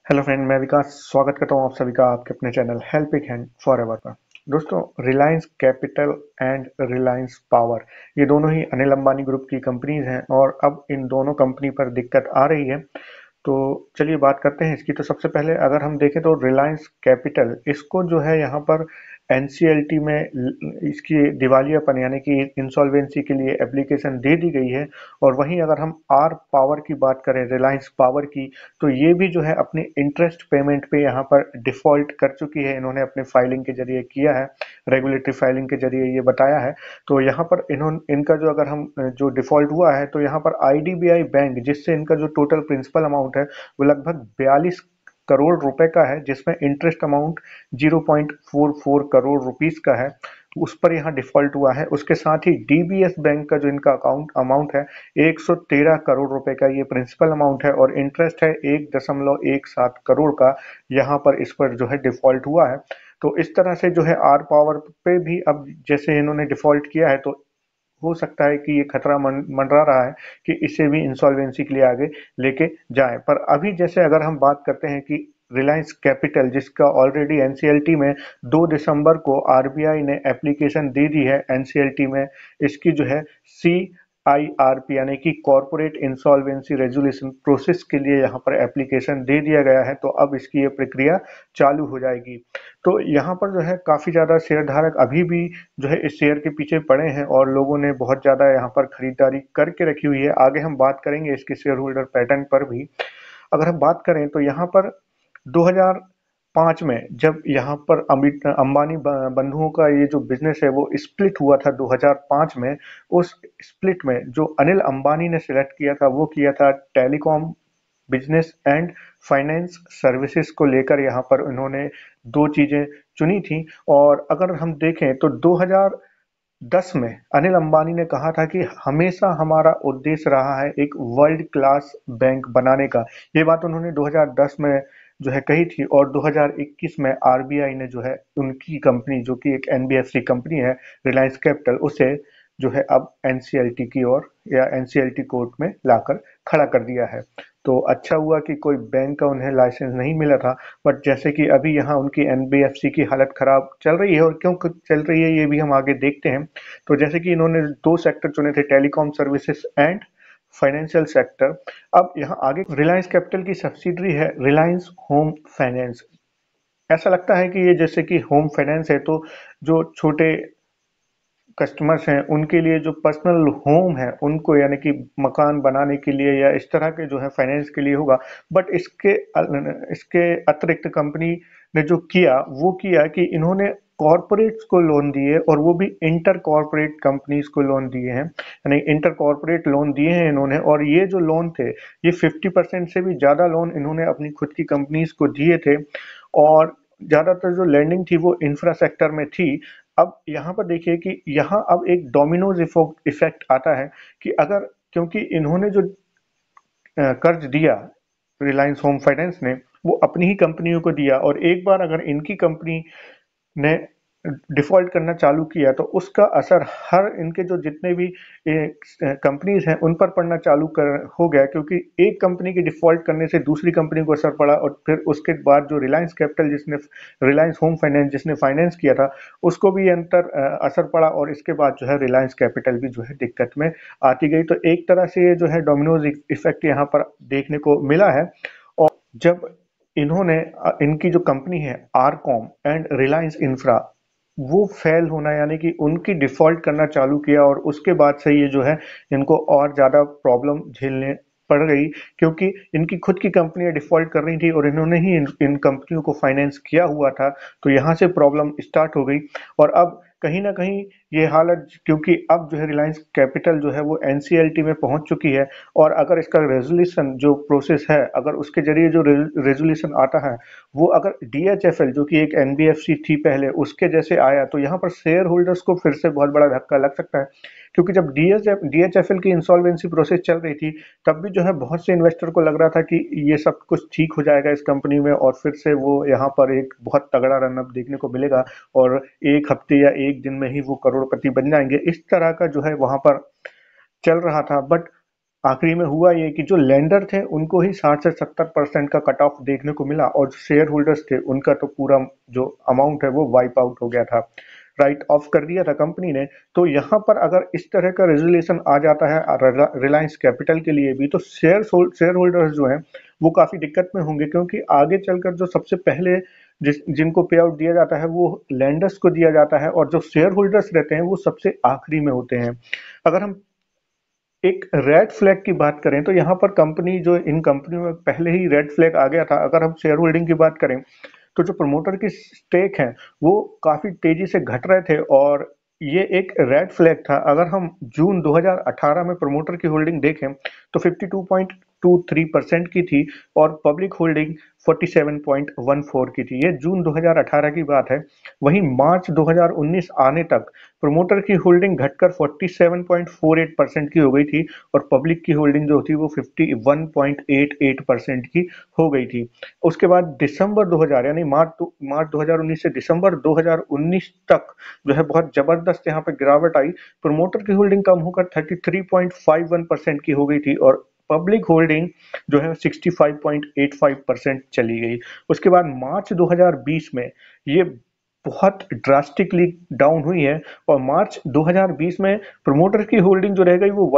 Hello friend, मैं विकास स्वागत करता हूँ आप सभी का आपके अपने चैनल हेल्पिंग हैंड फॉरएवर पर। दोस्तों, Reliance Capital and Reliance Power ये दोनों ही अनिल अंबानी ग्रुप की कंपनीज हैं और अब इन दोनों कंपनी पर दिक्कत आ रही है। तो चलिए बात करते हैं इसकी। तो सबसे पहले अगर हम देखें तो रिलायंस कैपिटल इसको जो है यहाँ पर एनसीएलटी में इसकी दिवालियापन यानी कि इंसॉल्वेंसी के लिए एप्लीकेशन दे दी गई है। और वहीं अगर हम आर पावर की बात करें, रिलायंस पावर की, तो ये भी जो है अपने इंटरेस्ट पेमेंट पे यहाँ पर डिफॉल्ट कर चुकी है। इन्होंने अपने फाइलिंग के जरिए किया है, रेगुलेटरी फाइलिंग के जरिए ये बताया है। तो यहाँ पर इनका जो अगर हम जो डिफॉल्ट हुआ है तो यहाँ पर आईडीबीआई बैंक, जिससे इनका जो टोटल प्रिंसिपल अमाउंट है वो लगभग 42 करोड़ रुपए का है, जिसमें इंटरेस्ट अमाउंट 0.44 करोड़ रुपीस का है, उस पर यहाँ डिफॉल्ट हुआ है। उसके साथ ही डीबीएस बैंक का जो इनका अकाउंट अमाउंट है 113 करोड़ रुपए का ये प्रिंसिपल अमाउंट है और इंटरेस्ट है 1.17 करोड़ का, यहाँ पर इस पर जो है डिफॉल्ट हुआ है। तो इस तरह से जो है आर पावर पे भी अब जैसे इन्होंने डिफॉल्ट किया है तो हो सकता है कि ये खतरा मंडरा रहा है कि इसे भी इंसॉल्वेंसी के लिए आगे लेके जाए। पर अभी जैसे अगर हम बात करते हैं कि रिलायंस कैपिटल, जिसका ऑलरेडी एनसीएलटी में 2 दिसंबर को आरबीआई ने एप्लीकेशन दे दी है, एनसीएलटी में इसकी जो है सीआईआरपी यानी कि कॉरपोरेट इंसॉल्वेंसी रेजोल्यूशन प्रोसेस के लिए यहाँ पर एप्लीकेशन दे दिया गया है। तो अब इसकी ये प्रक्रिया चालू हो जाएगी। तो यहाँ पर जो है काफी ज्यादा शेयर धारक अभी भी जो है इस शेयर के पीछे पड़े हैं और लोगों ने बहुत ज्यादा यहाँ पर खरीदारी करके रखी हुई है। आगे हम बात करेंगे इसके शेयर होल्डर पैटर्न पर भी। अगर हम बात करें तो यहाँ पर 2005 में जब यहाँ पर अंबानी बंधुओं का ये जो बिजनेस है वो स्प्लिट हुआ था 2005 में, उस स्प्लिट में जो अनिल अंबानी ने सिलेक्ट किया था वो किया था telecom business and finance services को लेकर। यहाँ पर उन्होंने दो चीजें चुनी थी। और अगर हम देखें तो 2010 में अनिल अंबानी ने कहा था कि हमेशा हमारा उद्देश्य रहा है एक वर्ल्ड क्लास बैंक बनाने का। ये बात उन्होंने 2010 में जो है कही थी और 2021 में आरबीआई ने जो है उनकी कंपनी, जो कि एक एनबीएफसी कंपनी है रिलायंस कैपिटल, उसे जो है अब एनसीएलटी की ओर या एनसीएलटी कोर्ट में लाकर खड़ा कर दिया है। तो अच्छा हुआ कि कोई बैंक का उन्हें लाइसेंस नहीं मिला था। बट जैसे कि अभी यहाँ उनकी एनबीएफसी की हालत खराब चल रही है और क्यों चल रही है ये भी हम आगे देखते हैं। तो जैसे कि इन्होंने दो सेक्टर चुने थे, telecom services and financial sector. अब यहाँ आगे रिलायंस कैपिटल की सब्सिडरी है रिलायंस होम फाइनेंस। ऐसा लगता है कि ये जैसे कि होम फाइनेंस है तो जो छोटे कस्टमर्स हैं उनके लिए जो पर्सनल होम है उनको यानी कि मकान बनाने के लिए या इस तरह के जो है फाइनेंस के लिए होगा। बट इसके अतिरिक्त कंपनी ने जो किया वो किया कि इन्होंने कॉरपोरेट्स को लोन दिए और वो भी इंटर कॉरपोरेट कंपनीज को लोन दिए हैं, यानी इंटर कॉरपोरेट लोन दिए हैं इन्होंने। और ये जो लोन थे ये 50% से भी ज्यादा लोन इन्होंने अपनी खुद की कंपनीज को दिए थे और ज्यादातर जो लैंडिंग थी वो इंफ्रा सेक्टर में थी। अब यहाँ पर देखिए कि यहाँ अब एक डोमिनोज इफेक्ट आता है कि अगर, क्योंकि इन्होंने जो कर्ज दिया रिलायंस होम फाइनेंस ने वो अपनी ही कंपनियों को दिया और एक बार अगर इनकी कंपनी ने डिफॉल्ट करना चालू किया तो उसका असर हर इनके जो जितने भी कंपनीज हैं उन पर पड़ना चालू कर हो गया, क्योंकि एक कंपनी के डिफॉल्ट करने से दूसरी कंपनी को असर पड़ा और फिर उसके बाद जो रिलायंस कैपिटल जिसने रिलायंस होम फाइनेंस जिसने फाइनेंस किया था उसको भी अंतर असर पड़ा और इसके बाद जो है रिलायंस कैपिटल भी जो है दिक्कत में आती गई। तो एक तरह से ये जो है डोमिनोज इफेक्ट यहाँ पर देखने को मिला है। और जब इन्होंने इनकी जो कंपनी है आरकॉम एंड रिलायंस इंफ्रा वो फेल होना यानी कि उनकी डिफॉल्ट करना चालू किया और उसके बाद से ये जो है इनको और ज्यादा प्रॉब्लम झेलने पड़ गई, क्योंकि इनकी खुद की कंपनियां डिफॉल्ट कर रही थी और इन्होंने ही इन कंपनियों को फाइनेंस किया हुआ था। तो यहाँ से प्रॉब्लम स्टार्ट हो गई और अब कहीं ना कहीं ये हालत, क्योंकि अब जो है रिलायंस कैपिटल जो है वो एनसीएलटी में पहुंच चुकी है और अगर इसका रेजोल्यूशन जो प्रोसेस है अगर उसके जरिए जो रेजोल्यूशन आता है वो अगर डीएचएफएल जो कि एक एनबीएफसी थी पहले उसके जैसे आया तो यहाँ पर शेयर होल्डर्स को फिर से बहुत बड़ा धक्का लग सकता है। क्योंकि जब डीएचएफएल की इंसॉल्वेंसी प्रोसेस चल रही थी तब भी जो है बहुत से इन्वेस्टर को लग रहा था कि ये सब कुछ ठीक हो जाएगा इस कंपनी में और फिर से वो यहाँ पर एक बहुत तगड़ा रनअप देखने को मिलेगा और एक हफ्ते या एक दिन में ही वो करोड़पति बन जाएंगे, इस तरह का जो है वहां पर चल रहा था। बट आखिरी में हुआ ये कि जो लेंडर थे उनको ही 60 से 70% का कट ऑफ देखने को मिला और जो शेयर होल्डर्स थे उनका तो पूरा जो अमाउंट है वो वाइप आउट हो गया था, राइट ऑफ कर दिया था कंपनी ने। तो यहाँ पर अगर इस तरह का रेजोल्यूशन आ जाता है रिलायंस कैपिटल के लिए भी, तो शेयर होल्डर्स जो हैं वो काफी दिक्कत में होंगे, क्योंकि आगे चलकर जो सबसे पहले जिनको पे आउट दिया जाता है वो लैंडर्स को दिया जाता है, और जो शेयर होल्डर्स रहते हैं वो सबसे आखिरी में होते हैं। अगर हम एक रेड फ्लैग की बात करें तो यहाँ पर कंपनी जो इन कंपनियों में पहले ही रेड फ्लैग आ गया था। अगर हम शेयर होल्डिंग की बात करें तो जो प्रमोटर की स्टेक है वो काफी तेजी से घट रहे थे, और ये एक रेड फ्लैग था। अगर हम जून 2018 में प्रमोटर की होल्डिंग देखें तो 52.23% की थी और पब्लिक होल्डिंग 47.14 की थी। ये जून 2018 की बात है। वहीं मार्च 2019 आने तक प्रमोटर की होल्डिंग घटकर 47.48% की हो गई थी और पब्लिक की होल्डिंग जो थी वो 51.88% की हो गई थी। उसके बाद दिसंबर 2000 यानी मार्च 2019 से दिसंबर 2019 तक जो है बहुत जबरदस्त यहाँ पे गिरावट आई। प्रमोटर की होल्डिंग कम होकर 33.51% की हो गई थी और पब्लिक होल्डिंग जो है 65.85% चली गई। उसके बाद मार्च 2020 में ये बहुत ड्रास्टिकली डाउन हुई है और मार्च 2020 में प्रमोटर की होल्डिंग जो रह गई वो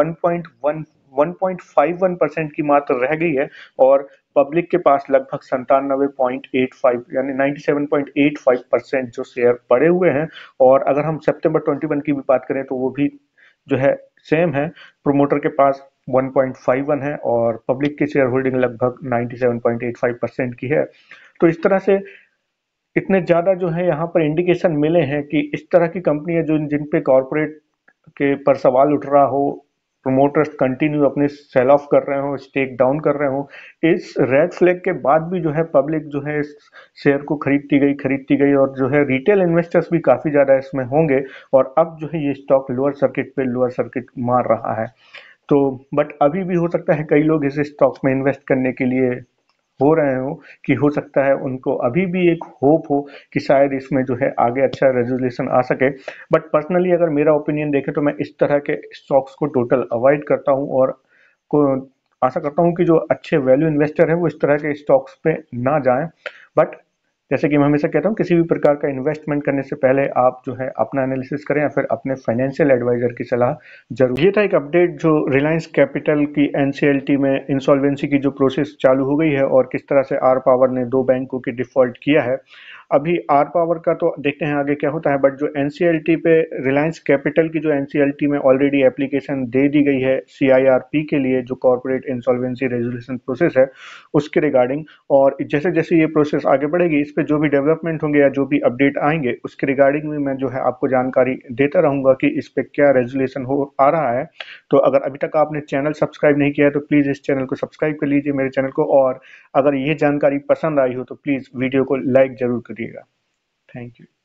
1.51% की मात्र रह गई है और पब्लिक के पास लगभग 97.85 यानी 97.85% जो शेयर पड़े हुए हैं। और अगर हम सितंबर 21 की भी बात करें तो वो भी जो है सेम है, प्रमोटर के पास 1.51 है और पब्लिक की शेयर होल्डिंग लगभग 97.85% की है। तो इस तरह से इतने ज्यादा जो है यहाँ पर इंडिकेशन मिले हैं कि इस तरह की कंपनी है जो जिन पे कॉर्पोरेट के पर सवाल उठ रहा हो, प्रमोटर्स कंटिन्यू अपने सेल ऑफ कर रहे हो, स्टेक डाउन कर रहे हो, इस रेड फ्लैग के बाद भी जो है पब्लिक जो है इस शेयर को खरीदती गई और जो है रिटेल इन्वेस्टर्स भी काफी ज्यादा इसमें होंगे और अब जो है ये स्टॉक लोअर सर्किट मार रहा है। तो बट अभी भी हो सकता है कई लोग इस स्टॉक में इन्वेस्ट करने के लिए हो रहे हो कि हो सकता है उनको अभी भी एक होप हो कि शायद इसमें जो है आगे अच्छा रेजोल्यूशन आ सके। बट पर्सनली अगर मेरा ओपिनियन देखे तो मैं इस तरह के स्टॉक्स को टोटल अवॉइड करता हूं और को आशा करता हूं कि जो अच्छे वैल्यू इन्वेस्टर है वो इस तरह के स्टॉक्स पे ना जाएं। बट जैसे कि मैं हमेशा कहता हूं किसी भी प्रकार का इन्वेस्टमेंट करने से पहले आप जो है अपना एनालिसिस करें या फिर अपने फाइनेंशियल एडवाइजर की सलाह जरूर। ये था एक अपडेट जो रिलायंस कैपिटल की एनसीएलटी में इंसॉल्वेंसी की जो प्रोसेस चालू हो गई है और किस तरह से आर पावर ने 2 बैंकों की डिफॉल्ट किया है। अभी आर पावर का तो देखते हैं आगे क्या होता है, बट जो एनसीएलटी पे रिलायंस कैपिटल की जो एनसीएलटी में ऑलरेडी एप्लीकेशन दे दी गई है सीआईआरपी के लिए, जो कॉर्पोरेट इंसॉल्वेंसी रेजोल्यूशन प्रोसेस है उसके रिगार्डिंग, और जैसे जैसे ये प्रोसेस आगे बढ़ेगी इस पे जो भी डेवलपमेंट होंगे या जो भी अपडेट आएंगे उसके रिगार्डिंग भी मैं जो है आपको जानकारी देता रहूंगा कि इस पे क्या रेजोल्यूशन हो आ रहा है। तो अगर अभी तक आपने चैनल सब्सक्राइब नहीं किया है तो प्लीज इस चैनल को सब्सक्राइब कर लीजिए मेरे चैनल को, और अगर ये जानकारी पसंद आई हो तो प्लीज वीडियो को लाइक जरूर करिएगा। Thank you.